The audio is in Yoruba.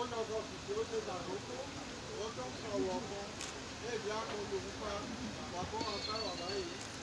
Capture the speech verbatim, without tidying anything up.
lọ sọ kìkì ó ṣe dàrókò ó tó ń sọ̀rọ̀ kan ẹ̀bí àkọlù nípa bàbá àtàwà báyìí.